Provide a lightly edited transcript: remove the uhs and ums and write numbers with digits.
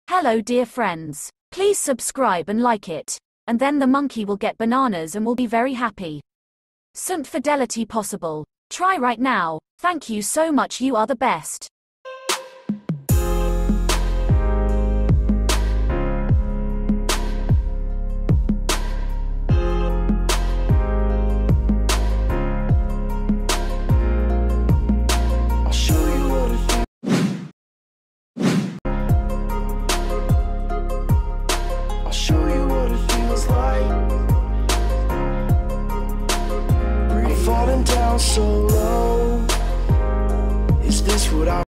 Hello dear friends. Please subscribe and like it. And then the monkey will get bananas and will be very happy. Sunt fidelity possible. Try right now. Thank you so much, you are the best. Falling down so low.